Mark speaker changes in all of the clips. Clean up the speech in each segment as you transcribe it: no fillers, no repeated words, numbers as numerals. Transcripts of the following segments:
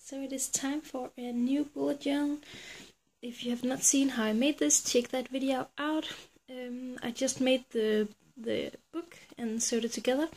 Speaker 1: So it is time for a new bullet journal. If you have not seen how I made this, check that video out. I just made the book and sewed it together.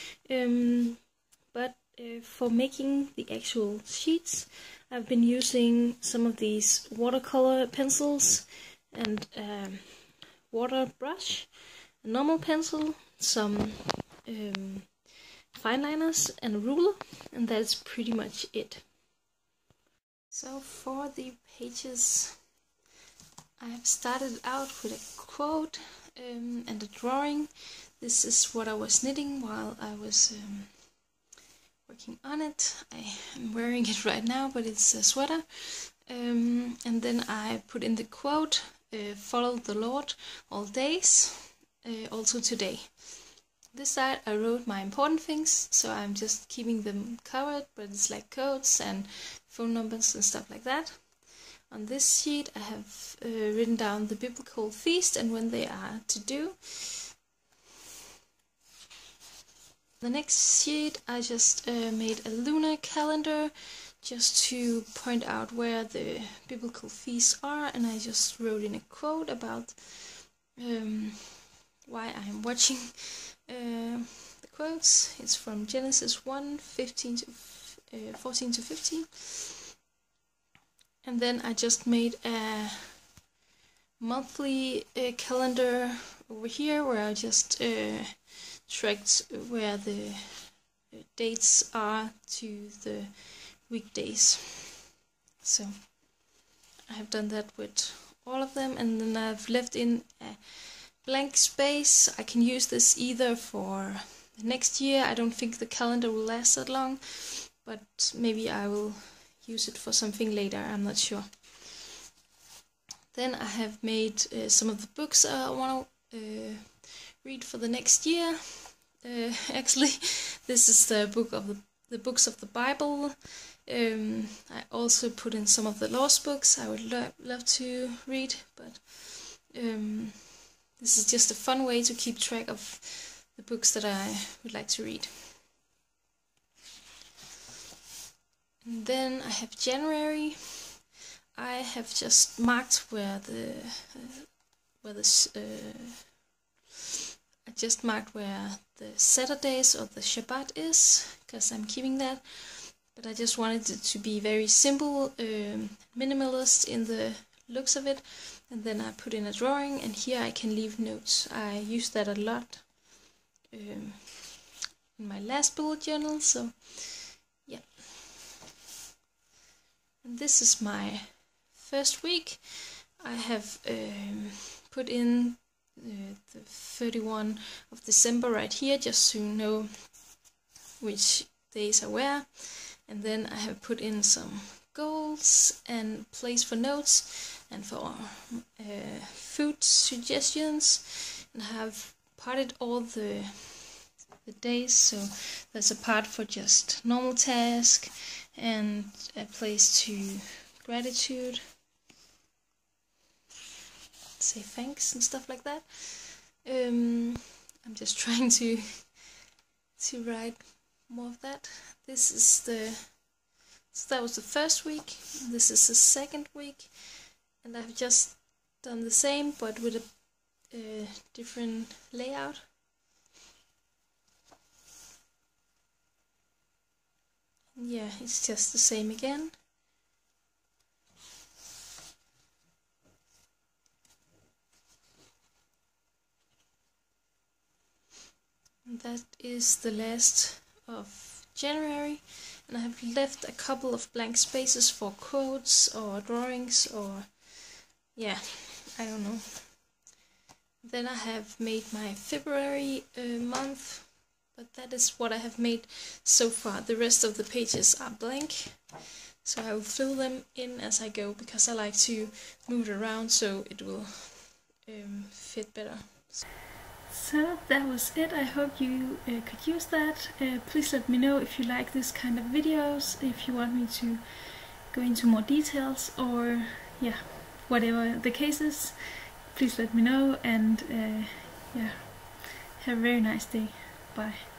Speaker 1: But for making the actual sheets, I've been using some of these watercolor pencils and water brush, a normal pencil, some fine liners and a ruler, and that's pretty much it. So for the pages, I've started out with a quote and a drawing. This is what I was knitting while I was working on it. I am wearing it right now, but it's a sweater. And then I put in the quote, follow the Lord all days, also today. This side I wrote my important things, so I'm just keeping them covered, but it's like codes and phone numbers and stuff like that. On this sheet I have written down the biblical feast and when they are to do. The next sheet I just made a lunar calendar just to point out where the biblical feasts are, and I just wrote in a quote about why I'm watching the quotes. It's from Genesis 1, 14 to 15. And then I just made a monthly calendar over here where I just tracked where the dates are to the weekdays. So I have done that with all of them, and then I've left in a blank space. I can use this either for the next year. I don't think the calendar will last that long, but maybe I will use it for something later, I'm not sure. Then I have made some of the books I want to read for the next year. Actually, this is the books of the Bible. I also put in some of the lost books I would love to read, but this is just a fun way to keep track of the books that I would like to read. And then I have January. I have just marked where the Saturdays or the Shabbat is, because I'm keeping that. But I just wanted it to be very simple, minimalist in the looks of it. And then I put in a drawing, and here I can leave notes. I use that a lot in my last bullet journal, so yeah. And this is my first week. I have put in the 31 of December right here, just so you know which days are where. And then I have put in some goals and place for notes and for food suggestions, and have parted all the days. So there's a part for just normal task and a place to gratitude, say thanks and stuff like that. I'm just trying to write more of that. So that was the first week. This is the second week, and I've just done the same but with a different layout. Yeah, it's just the same again. And that is the last of January, and I have left a couple of blank spaces for quotes or drawings or yeah, I don't know. Then I have made my February month, but that is what I have made so far. The rest of the pages are blank, so I will fill them in as I go, because I like to move it around so it will fit better. So that was it. I hope you could use that. Please let me know if you like this kind of videos, if you want me to go into more details, or yeah, whatever the case is. Please let me know, and yeah, have a very nice day. Bye.